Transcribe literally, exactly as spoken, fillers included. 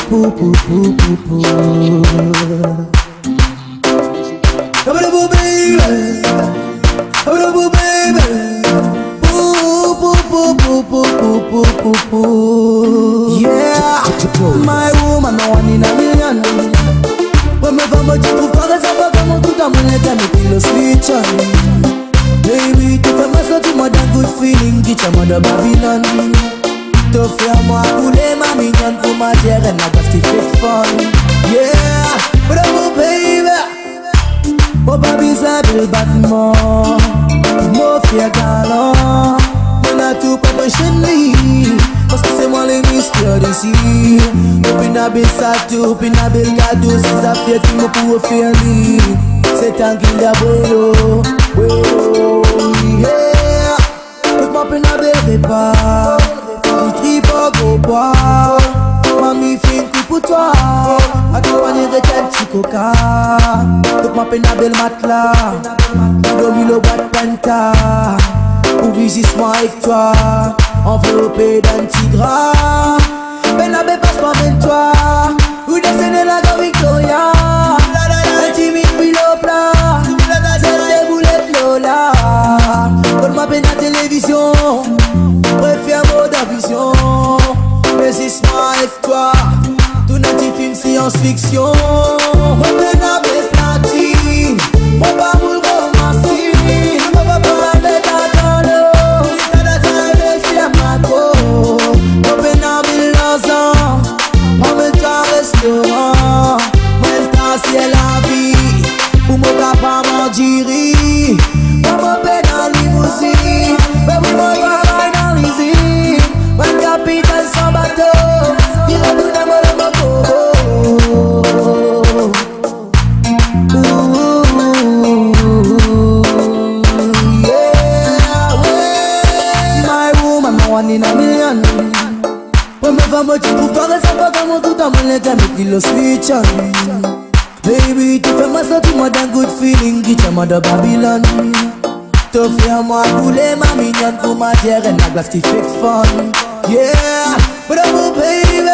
pou pou pou pou pou. Abadaboo baby, abadaboo baby, pou pou pou pou pou pou pou pou pou. Yeah, my woman, no one in a million. When me from a tu trouves pas raison comme tout dans mon état me kill a switch on. Baby, tu fais me sentir moi d'un good feeling, dit à moi de Babylone. Te faire moi couler ma mignonne pour ma terre et n'a pas ce qui fait fun. Yeah, bravo baby. Mon baby ça le battement, mon fier galant. On a tout pour me chenille, parce que c'est moi les mystères d'ici. Open a belle satou, open a belle cadeau, c'est ça fait qui me pour faire ni. C'est un kill d'abuelo, oh yeah. Put moi open a belle repas. Tripo go bois, mami fin coup pour toi. Accompagné de quel petit coca. Toute ma peine à belle matelas. Dormi le bois de penta. Pour visiter-moi avec toi. Enveloppé d'un petit drap. Ben la belle passe par toi. Ou descendez la go Victoria. Intimide puis le plat. C'est des boulettes Lola. Toute ma peine à télévision. Préfère mode à vision. Mais c'est moi avec toi. Tout notre film science-fiction. Mon peine avec platine. Mon pas pour romancer. Mon pas pour la bête à l'eau. Ça n'a pas de si à ma peau. Mon peine avec l'ensemble. On me t'a restaurant. Mon temps c'est la vie. Pour mon papa m'en dirait. Mon peine en limousine. Mais pour moi un capitaine sans bateau, il retourne à moi le moto. Yeah, ouais. My woman, no one in a million. When me va me tu trouves pas que ça va comme tout dans mon état, mais qu'il le switch on. Baby, tu fais me sentir moi d'un good feeling, qui t'a moi de Babylone. Te faire moi couler ma mignonne pour ma terre et la glace qui fait fun. Yeah, bravo baby.